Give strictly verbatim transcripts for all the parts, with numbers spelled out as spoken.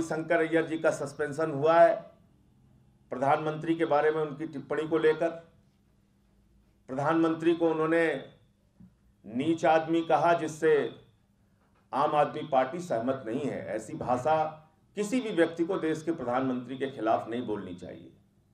रविशंकर अय्यर जी का सस्पेंशन हुआ है प्रधानमंत्री के बारे में उनकी टिप्पणी को लेकर। प्रधानमंत्री को उन्होंने नीच आदमी कहा, जिससे आम आदमी पार्टी सहमत नहीं है। ऐसी भाषा किसी भी व्यक्ति को देश के प्रधानमंत्री के खिलाफ नहीं बोलनी चाहिए।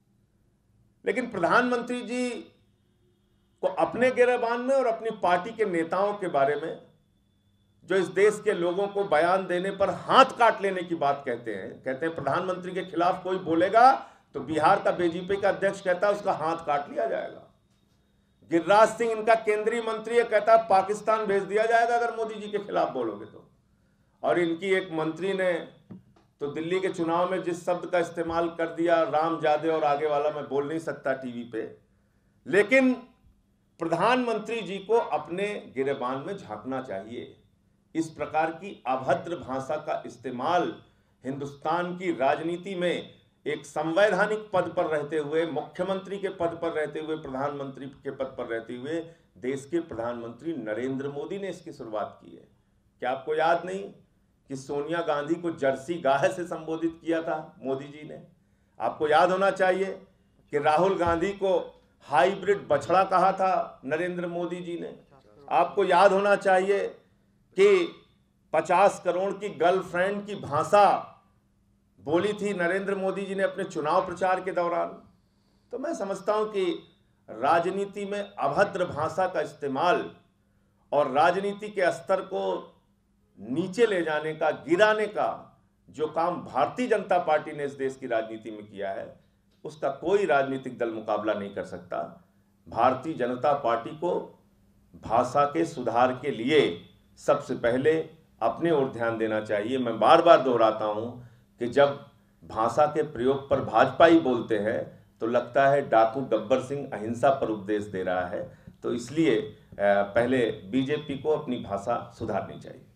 लेकिन प्रधानमंत्री जी को अपने गिरबान में और अपनी पार्टी के नेताओं के बारे में जो इस देश के लोगों को बयान देने पर हाथ काट लेने की बात कहते हैं, कहते हैं प्रधानमंत्री के खिलाफ कोई बोलेगा तो बिहार का बीजेपी का अध्यक्ष कहता है उसका हाथ काट लिया जाएगा। गिरिराज सिंह इनका केंद्रीय मंत्री है, कहता है पाकिस्तान भेज दिया जाएगा अगर मोदी जी के खिलाफ बोलोगे तो। और इनकी एक मंत्री ने तो दिल्ली के चुनाव में जिस शब्द का इस्तेमाल कर दिया, राम जादे और आगे वाला मैं बोल नहीं सकता टीवी पे, लेकिन प्रधानमंत्री जी को अपने गिरेबान में झांकना चाहिए। इस प्रकार की अभद्र भाषा का इस्तेमाल हिंदुस्तान की राजनीति में एक संवैधानिक पद पर रहते हुए, मुख्यमंत्री के पद पर रहते हुए, प्रधानमंत्री के पद पर रहते हुए देश के प्रधानमंत्री नरेंद्र मोदी ने इसकी शुरुआत की है। क्या आपको याद नहीं कि सोनिया गांधी को जर्सी गाय से संबोधित किया था मोदी जी ने? आपको याद होना चाहिए कि राहुल गांधी को हाइब्रिड बछड़ा कहा था नरेंद्र मोदी जी ने। आपको याद होना चाहिए कि पचास करोड़ की गर्लफ्रेंड की भाषा बोली थी नरेंद्र मोदी जी ने अपने चुनाव प्रचार के दौरान। तो मैं समझता हूं कि राजनीति में अभद्र भाषा का इस्तेमाल और राजनीति के स्तर को नीचे ले जाने का, गिराने का जो काम भारतीय जनता पार्टी ने इस देश की राजनीति में किया है, उसका कोई राजनीतिक दल मुकाबला नहीं कर सकता। भारतीय जनता पार्टी को भाषा के सुधार के लिए सबसे पहले अपने ओर ध्यान देना चाहिए। मैं बार बार दोहराता हूं कि जब भाषा के प्रयोग पर भाजपा ही बोलते हैं तो लगता है डाकू गब्बर सिंह अहिंसा पर उपदेश दे रहा है। तो इसलिए पहले बीजेपी को अपनी भाषा सुधारनी चाहिए।